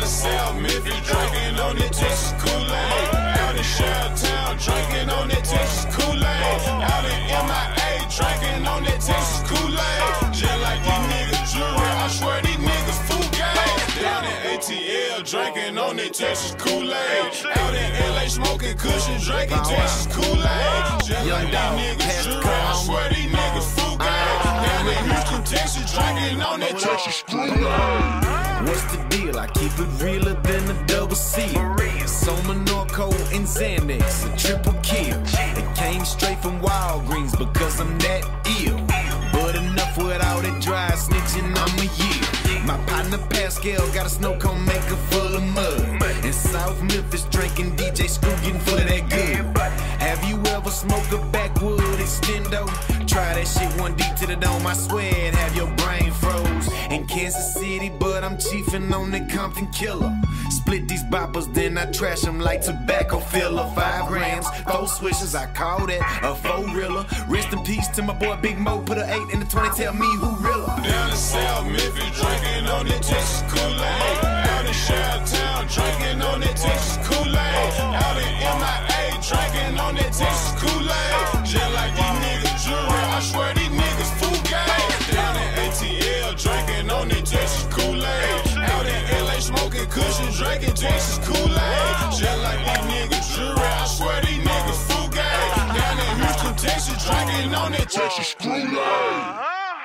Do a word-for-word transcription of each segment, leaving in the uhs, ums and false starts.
in South Memphis, drinking on that Texas Kool-Aid. Out in Chi-Town, drinking on that Texas Kool-Aid. Out in M I A, drinking on that Texas Kool-Aid. Just like these niggas jewelry, I swear these niggas fool game. Down in A T L, drinking on that Texas Kool-Aid. Out in L A, smoking cushion, drinking Texas Kool-Aid. Just like these niggas jewelry, I swear these niggas fool game. Down in Houston, Texas, drinking on that Texas Kool-Aid. What's the deal? I keep it realer than a double C. Soma, Norco, and Xanax, a triple kill. It came straight from Walgreens because I'm that ill. But enough with all that dry snitching on the year. My partner Pascal got a snow cone maker full of mud. In South Memphis drinking D J Screw getting full of that good. Have you ever smoked a backwood extendo? Try that shit one D to the dome, I swear it have your brain froze. In Kansas City, but I'm chiefin' on the Compton killer. Split these boppers, then I trash them like tobacco filler. Five grams, four swishers, I call that a four-riller. Rest in peace to my boy Big Mo, put an eight in the twenty, tell me who realer. Down in South Memphis, drinking on that Texas Kool-Aid. Out in Chi-Town, drinking on that Texas Kool-Aid. Out in M I A, drinking on that Texas Kool-Aid. Just like these niggas jewelry, I swear these niggas fool game. Down in A T L, drinking on that Texas Kool-Aid. Out in L A, smoking cushion, drinking Texas Kool-Aid. Just like these niggas jewelry, I swear these niggas fool game. Down in Houston, Texas, drinking on that Texas Kool-Aid.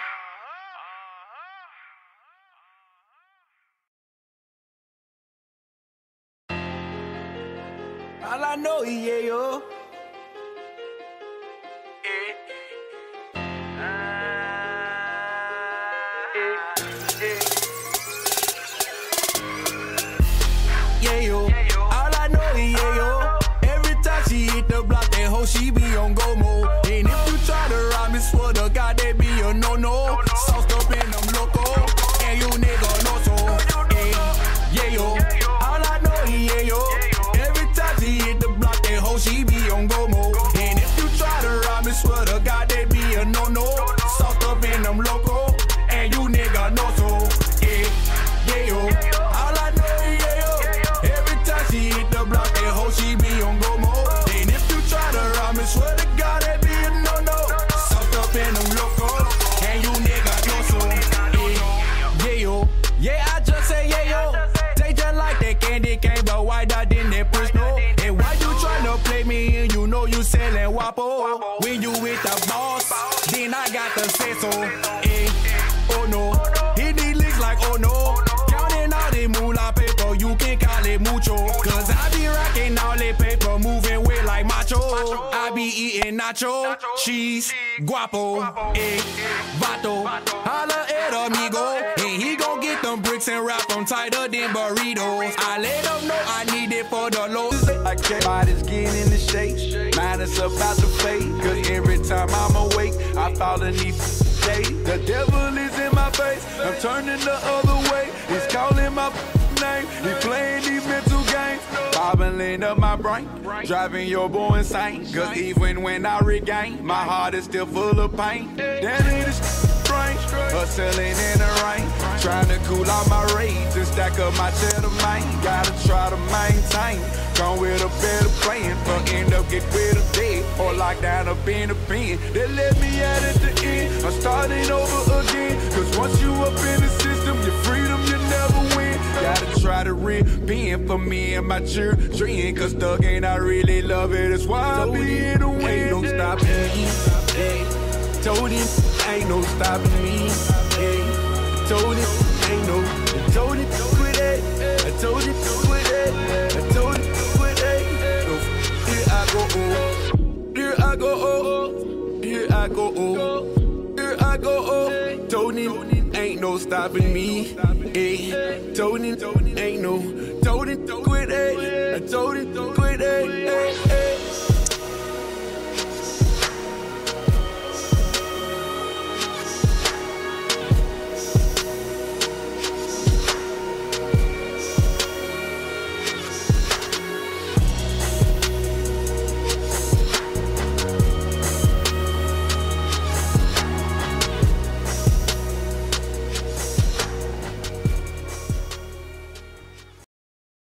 All I know is yeah, yo. Yeah, yo. All I know is yeah, yo. Every time she hit the block, that hoe, she be on go mode. And if you try to rob me, swear to God, that be a no-no. Sauced up in them loco, and you nigga know so. Yeah, yeah, yo. All I know is yeah, yo. Every time she hit the block, that hoe, she be on go mode. And if you try to rob me, swear to God, that be a no-no. Sauced up in them loco, and you nigga know so. Yeah, yeah, yo. All I know is yeah, yo. Every time she hit the block, that hoe, she be on go mode. And if you try to rob me, swear to God, that be a no-no. Sauced up in them loco, and you nigga know so. Yeah, yeah, yo. Yeah, I just say yeah, yo. They just like that candy cane, but why that didn't that push no? And why you tryna play me and you know you sellin' Wapo? When you with the boss, then I got the say so. Eh, oh no, hit these licks like oh no. Counting all the moolah paper, you can call it mucho. Cause I be rocking all that paper, moving weight like macho. I be eating nacho, cheese, guapo, eh, vato. Holla at amigo, and he gon' get them bricks and wrap them tighter than burritos. I let them know I need it for the low. I can't body's getting in the shape. Mine is about to fade. Cause every time I'm awake, I fall underneath shade. The devil is in my face. I'm turning the other way. He's calling my name. He playing these mental games. Bobbling up my brain. Driving your boy insane. Cause even when I regain, my heart is still full of pain. That ain't a brain. Hustling in the rain. Trying to cool out my rage and stack up my cheddar, man. Gotta try to maintain. Gone with a better plan. For end up get rid of dead. Or locked down up in the pen. They let me out at the end. I'm starting over again. Cause once you up in the system, your freedom you never win. Gotta try to repent for me and my children. Cause thug ain't I really love it. That's why I be in the wind. Ain't no stopping me. Hey. Told him ain't no stopping me. Hey. Told him ain't no. I told him quit it. I told him quit it. I told him quit it. So here I go. Oh. Here I go. Oh. Here I go. Oh. Here I go. Oh. Told him ain't no stopping me. Hey. Told him ain't no. Told him quit it. I told him quit it. Hey.